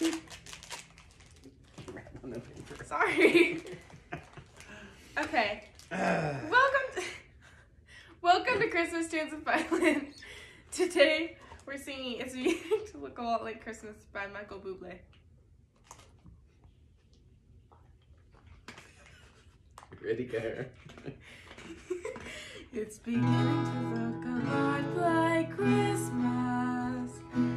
Sorry. Okay. Welcome to Christmas Tunes of Violin. Today we're singing It's Beginning to Look a Lot Like Christmas by Michael Bublé. Ready, go. It's beginning to look a lot like Christmas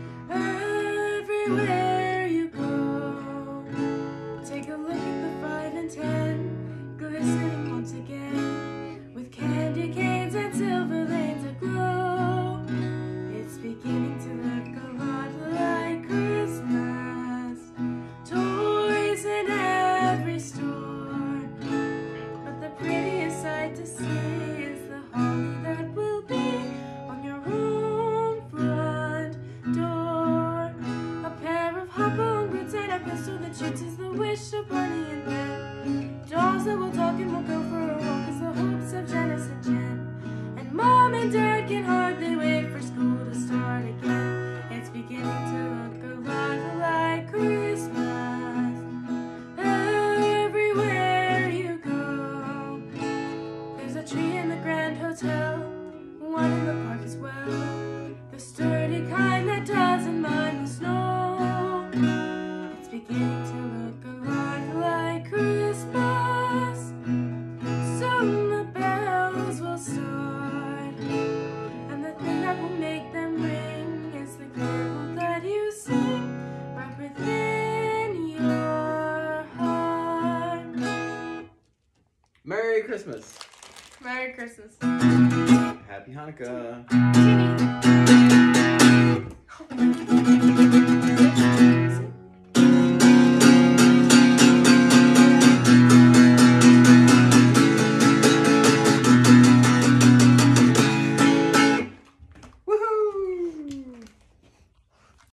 everywhere you go. Take a look at the 5 and 10 glistening once again with candy canes and silver lanes aglow. It's beginning to look a lot like Christmas, toys in every store, but the prettiest sight to see is the holly that will be on your own front door. A pair of hop-on boots and a pistol that shoots is the wish of Barney and Ben. Dolls that will talk and will go for a walk is the hopes of Janice and Jen. And Mom and Dad can hardly wait for school to start again. It's beginning to look a lot like Christmas everywhere you go. There's a tree in the Grand Hotel, one in the park as well, the sturdy kind that doesn't mind the snow. It's beginning to look a lot like Christmas. Soon the bells will start, and the thing that will make them ring is the carol that you sing right within your heart. Merry Christmas. Merry Christmas. Happy Hanukkah. Jimmy.